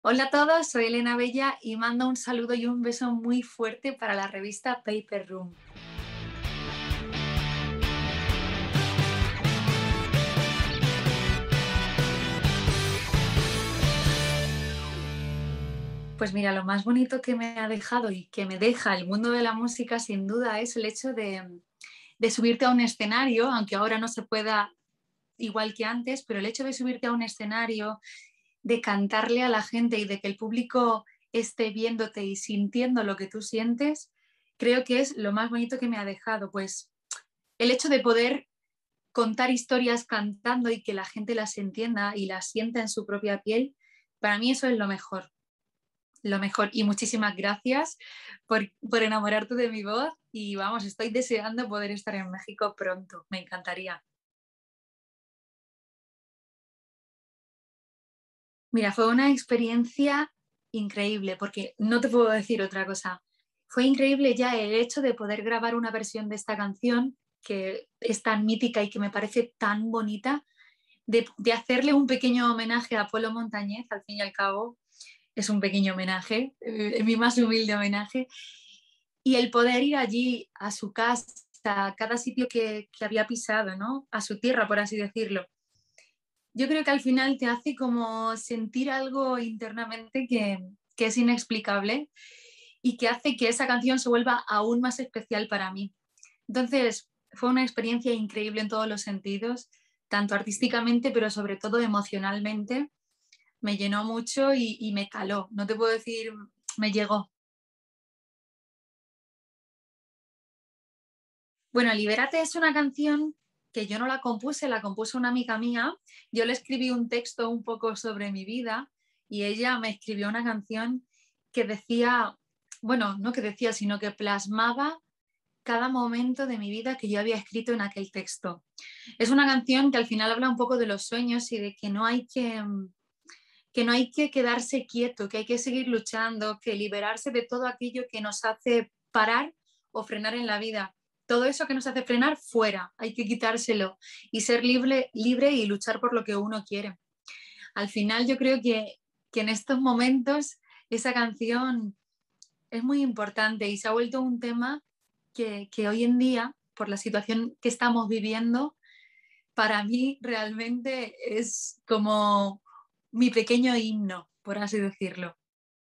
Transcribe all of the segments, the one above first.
Hola a todos, soy Elena Bella y mando un saludo y un beso muy fuerte para la revista Paper Room. Pues mira, lo más bonito que me ha dejado y que me deja el mundo de la música sin duda es el hecho de subirte a un escenario, aunque ahora no se pueda igual que antes, pero el hecho de subirte a un escenario, de cantarle a la gente y de que el público esté viéndote y sintiendo lo que tú sientes, creo que es lo más bonito que me ha dejado. Pues el hecho de poder contar historias cantando y que la gente las entienda y las sienta en su propia piel, para mí eso es lo mejor, lo mejor. Y muchísimas gracias por enamorarte de mi voz y vamos, estoy deseando poder estar en México pronto, me encantaría. Mira, fue una experiencia increíble porque no te puedo decir otra cosa. Fue increíble ya el hecho de poder grabar una versión de esta canción que es tan mítica y que me parece tan bonita, de hacerle un pequeño homenaje a Polo Montañez, al fin y al cabo, es un pequeño homenaje, mi más humilde homenaje, y el poder ir allí a su casa, a cada sitio que había pisado, ¿no? A su tierra, por así decirlo. Yo creo que al final te hace como sentir algo internamente que es inexplicable y que hace que esa canción se vuelva aún más especial para mí. Entonces, fue una experiencia increíble en todos los sentidos, tanto artísticamente, pero sobre todo emocionalmente. Me llenó mucho y me caló. No te puedo decir, me llegó. Bueno, Libérate es una canción que yo no la compuse, la compuso una amiga mía. Yo le escribí un texto un poco sobre mi vida y ella me escribió una canción que decía, bueno, no que decía, sino que plasmaba cada momento de mi vida que yo había escrito en aquel texto. Es una canción que al final habla un poco de los sueños y de que no hay que quedarse quieto, que hay que seguir luchando, que liberarse de todo aquello que nos hace parar o frenar en la vida. Todo eso que nos hace frenar, fuera, hay que quitárselo y ser libre y luchar por lo que uno quiere. Al final yo creo que en estos momentos esa canción es muy importante y se ha vuelto un tema que hoy en día, por la situación que estamos viviendo, para mí realmente es como mi pequeño himno, por así decirlo.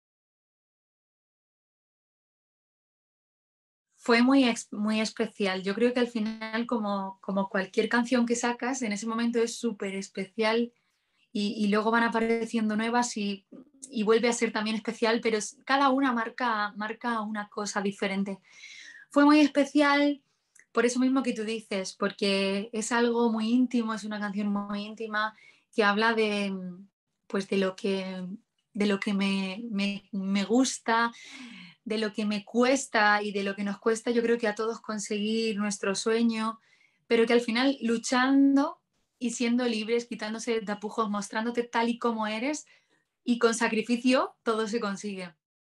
Fue muy especial. Yo creo que al final, como cualquier canción que sacas, en ese momento es súper especial y luego van apareciendo nuevas y vuelve a ser también especial, pero cada una marca una cosa diferente. Fue muy especial por eso mismo que tú dices, porque es algo muy íntimo, es una canción muy íntima que habla pues de lo que me gusta, de lo que me cuesta y de lo que nos cuesta, yo creo que a todos conseguir nuestro sueño, pero que al final luchando y siendo libres, quitándose tapujos, mostrándote tal y como eres y con sacrificio, todo se consigue.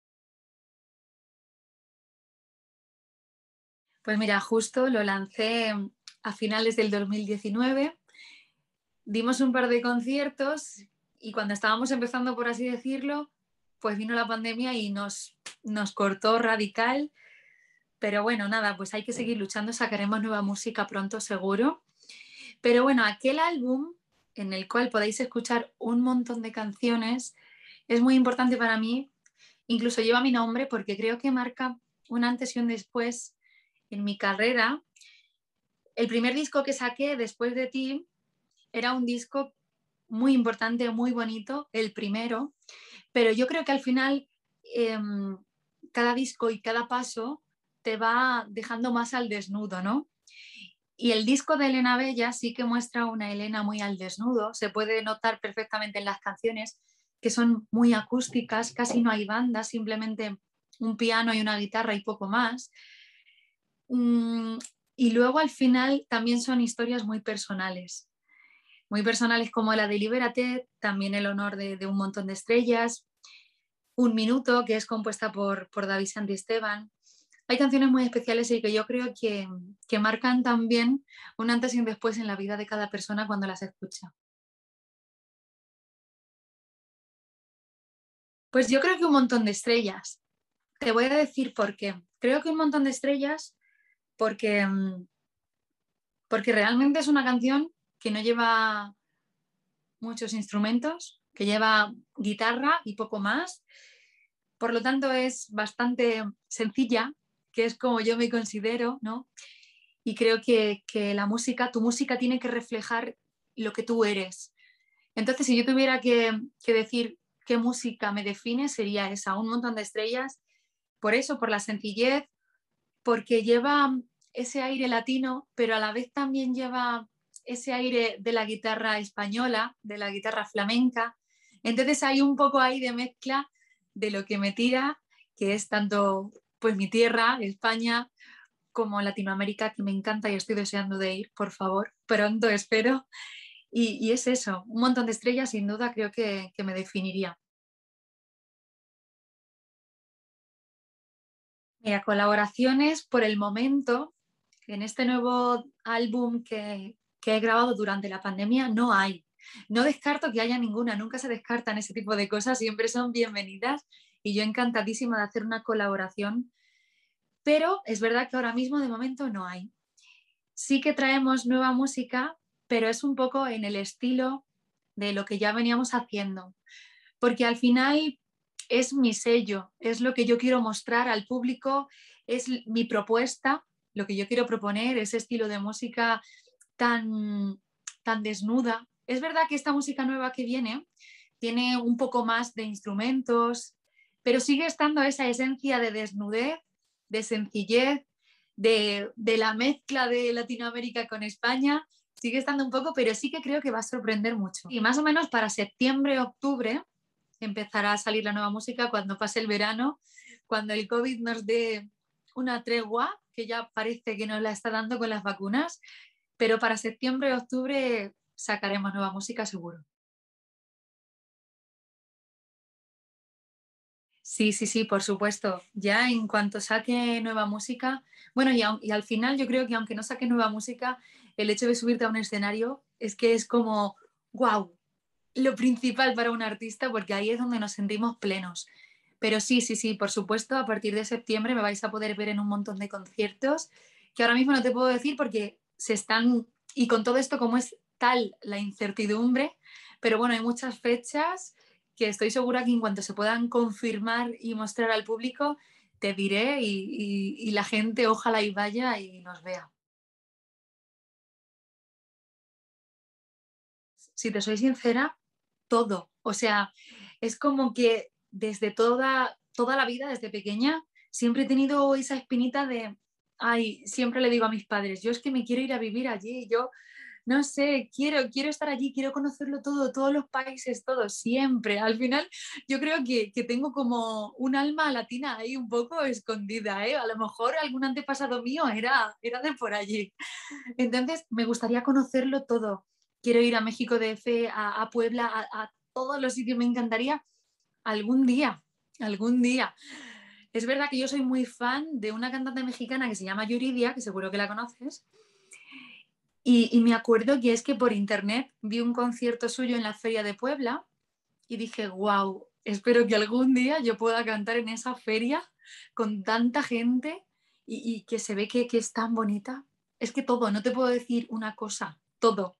Pues mira, justo lo lancé a finales del 2019, dimos un par de conciertos y cuando estábamos empezando, por así decirlo, pues vino la pandemia y nos cortó radical, pero bueno, nada, pues hay que seguir luchando, sacaremos nueva música pronto seguro. Pero bueno, aquel álbum en el cual podéis escuchar un montón de canciones es muy importante para mí, incluso lleva mi nombre porque creo que marca un antes y un después en mi carrera. El primer disco que saqué después de ti era un disco muy importante, muy bonito, el primero, pero yo creo que al final eh, cada disco y cada paso te va dejando más al desnudo, ¿no? Y el disco de Elena Bella sí que muestra una Elena muy al desnudo, se puede notar perfectamente en las canciones que son muy acústicas, casi no hay banda, simplemente un piano y una guitarra y poco más. Mm, y luego al final también son historias muy personales como la de Libérate, también el honor de un montón de estrellas, Un Minuto, que es compuesta por David Santisteban. Hay canciones muy especiales y que yo creo que marcan también un antes y un después en la vida de cada persona cuando las escucha. Pues yo creo que un montón de estrellas. Te voy a decir por qué. Creo que un montón de estrellas porque, porque realmente es una canción que no lleva muchos instrumentos, que lleva guitarra y poco más. Por lo tanto, es bastante sencilla, que es como yo me considero, ¿no? Y creo que la música, tu música tiene que reflejar lo que tú eres. Entonces, si yo tuviera que decir qué música me define, sería esa, un montón de estrellas. Por eso, por la sencillez, porque lleva ese aire latino, pero a la vez también lleva ese aire de la guitarra española, de la guitarra flamenca. Entonces hay un poco ahí de mezcla de lo que me tira, que es tanto pues mi tierra, España, como Latinoamérica, que me encanta y estoy deseando de ir, por favor, pronto espero. Y es eso, un montón de estrellas sin duda creo que me definiría. Mira, colaboraciones por el momento, en este nuevo álbum que he grabado durante la pandemia, no hay. No descarto que haya ninguna, nunca se descartan ese tipo de cosas, siempre son bienvenidas y yo encantadísima de hacer una colaboración, pero es verdad que ahora mismo de momento no hay. Sí que traemos nueva música, pero es un poco en el estilo de lo que ya veníamos haciendo, porque al final es mi sello, es lo que yo quiero mostrar al público, es mi propuesta, lo que yo quiero proponer, ese estilo de música tan, tan desnuda. Es verdad que esta música nueva que viene tiene un poco más de instrumentos, pero sigue estando esa esencia de desnudez, de sencillez, de la mezcla de Latinoamérica con España. Sigue estando un poco, pero sí que creo que va a sorprender mucho. Y más o menos para septiembre, octubre, empezará a salir la nueva música cuando pase el verano, cuando el COVID nos dé una tregua, que ya parece que nos la está dando con las vacunas, pero para septiembre, octubre sacaremos nueva música seguro. Sí, sí, sí, por supuesto. Ya en cuanto saque nueva música, bueno, y al final yo creo que aunque no saque nueva música, el hecho de subirte a un escenario es que es como, wow, lo principal para un artista, porque ahí es donde nos sentimos plenos. Pero sí, sí, sí, por supuesto, a partir de septiembre me vais a poder ver en un montón de conciertos que ahora mismo no te puedo decir porque se están, y con todo esto como es tal la incertidumbre, pero bueno, hay muchas fechas que estoy segura que en cuanto se puedan confirmar y mostrar al público, te diré y la gente ojalá y vaya y nos vea. Si te soy sincera, todo. O sea, es como que desde toda la vida, desde pequeña, siempre he tenido esa espinita de, ay, siempre le digo a mis padres, yo es que me quiero ir a vivir allí, yo no sé, quiero estar allí, quiero conocerlo todo, todos los países, todo, siempre. Al final, yo creo que tengo como un alma latina ahí un poco escondida, ¿eh? A lo mejor algún antepasado mío era de por allí. Entonces, me gustaría conocerlo todo. Quiero ir a México DF, a Puebla, a todos los sitios, me encantaría algún día, algún día. Es verdad que yo soy muy fan de una cantante mexicana que se llama Yuridia, que seguro que la conoces, y me acuerdo que es que por internet vi un concierto suyo en la Feria de Puebla y dije, wow, espero que algún día yo pueda cantar en esa feria con tanta gente y que se ve que es tan bonita. Es que todo, no te puedo decir una cosa, todo.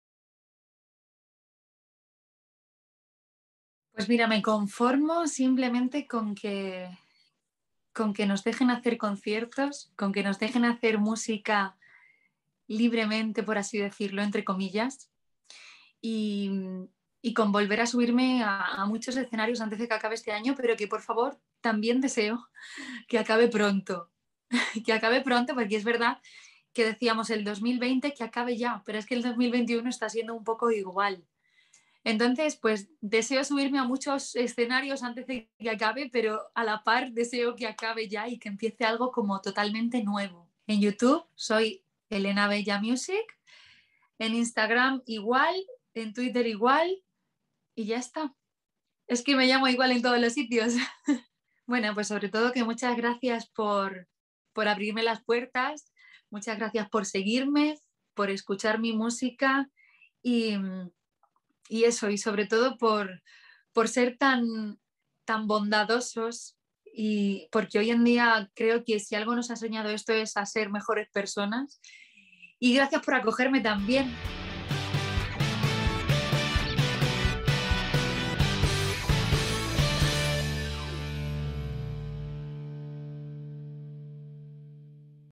Pues mira, me conformo simplemente con que nos dejen hacer conciertos, con que nos dejen hacer música libremente, por así decirlo, entre comillas, y, y con volver a subirme a muchos escenarios antes de que acabe este año, pero que por favor también deseo que acabe pronto, que acabe pronto, porque es verdad que decíamos el 2020 que acabe ya, pero es que el 2021 está siendo un poco igual. Entonces, pues deseo subirme a muchos escenarios antes de que acabe, pero a la par deseo que acabe ya y que empiece algo como totalmente nuevo. En YouTube soy Elena Bella Music, en Instagram igual, en Twitter igual y ya está. Es que me llamo igual en todos los sitios. Bueno, pues sobre todo que muchas gracias por abrirme las puertas, muchas gracias por seguirme, por escuchar mi música y, y eso, y sobre todo por ser tan, tan bondadosos, y porque hoy en día creo que si algo nos ha enseñado esto es a ser mejores personas. Y gracias por acogerme también.